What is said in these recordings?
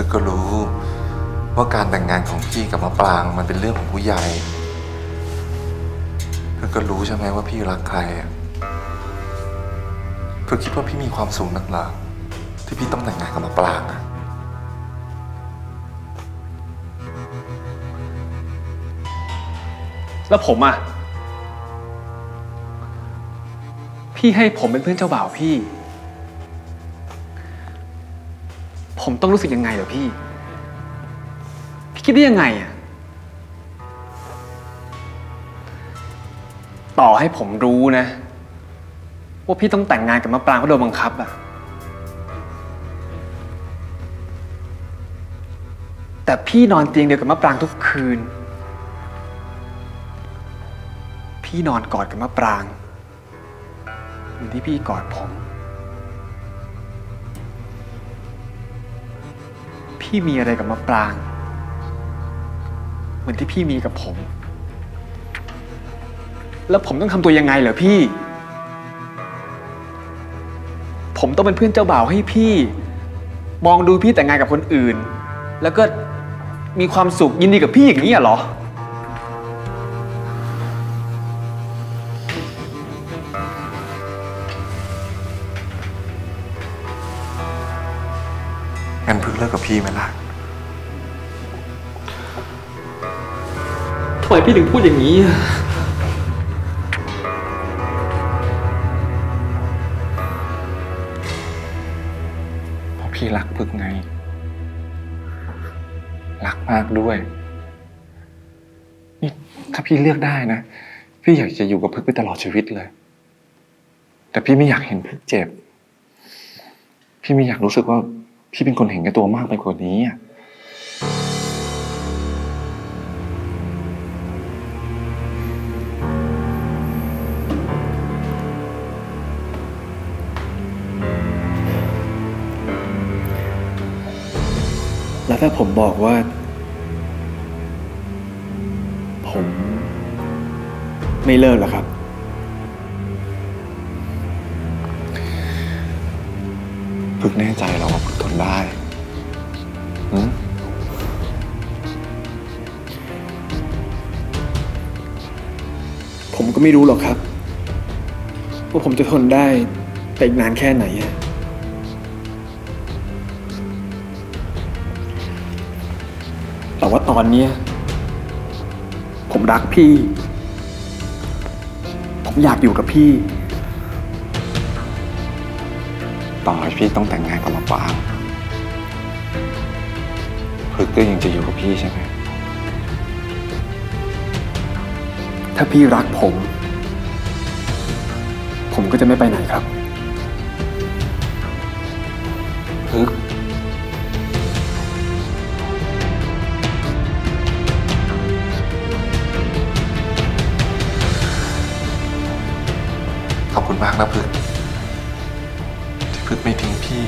พึ่งก็รู้ว่าการแต่งงานของพี่กับมะปรางมันเป็นเรื่องของผู้ใหญ่พึ่งก็รู้ใช่ไหมว่าพี่รักใครพึ่งคิดว่าพี่มีความสุขนักหนาที่พี่ต้องแต่งงานกับมะปรางแล้วผมอ่ะพี่ให้ผมเป็นเพื่อนเจ้าบ่าวพี่ผมต้องรู้สึกยังไงเหรอพี่คิดได้ยังไงอ่ะต่อให้ผมรู้นะว่าพี่ต้องแต่งงานกับมะปรางเพราะโดนบังคับอ่ะแต่พี่นอนเตียงเดียวกับมะปรางทุกคืนพี่นอนกอดกับมะปรางเหมือนที่พี่กอดผมพี่มีอะไรกับมะปรางเหมือนที่พี่มีกับผมแล้วผมต้องทำตัวยังไงเหรอพี่ผมต้องเป็นเพื่อนเจ้าบ่าวให้พี่มองดูพี่แต่งงานกับคนอื่นแล้วก็มีความสุขยินดีกับพี่อย่างนี้เหรองั้นพึ่งเลิกกับพี่ไหมล่ะทำไมพี่ถึงพูดอย่างนี้เพราะพี่รักพึ่งไงรักมากด้วยนี่ถ้าพี่เลือกได้นะพี่อยากจะอยู่กับพึ่งไปตลอดชีวิตเลยแต่พี่ไม่อยากเห็นพึ่งเจ็บพี่ไม่อยากรู้สึกว่าพี่เป็นคนเห็นแก่ตัวมากไปกว่านี้แล้วถ้าผมบอกว่าผมไม่เลิกหรอครับพึ่งแน่ใจเหรอว่าพึ่งทนได้ผมก็ไม่รู้หรอกครับว่าผมจะทนได้แต่อีกนานแค่ไหนแต่ว่าตอนนี้ผมรักพี่ผมอยากอยู่กับพี่ต่อให้พี่ต้องแต่งงานกับมะปรางพึ่งก็ยังจะอยู่กับพี่ใช่ไหมถ้าพี่รักผมก็จะไม่ไปไหนครับพึ่งขอบคุณมากนะพึ่งที่พึ่งไม่ทิ้งพี่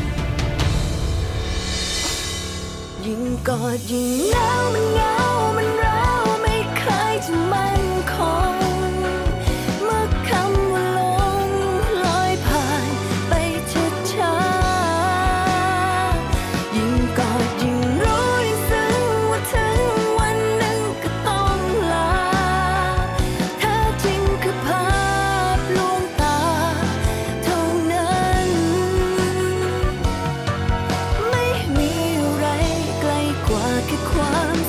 ยิ่งกอดยิ่งหนาวมันเหงามันร้าวไม่เคยจะมั่นคงเมื่อคำว่าลงลอยผ่านไปช้าๆยิ่งกอดยิ่งรู้ยิ่งซึ้งว่าถึงวันหนึ่งก็ต้องลาแท้จริงคือภาพลวงตาเท่านั้นไม่มีอะไรไกลกว่าแค่ความ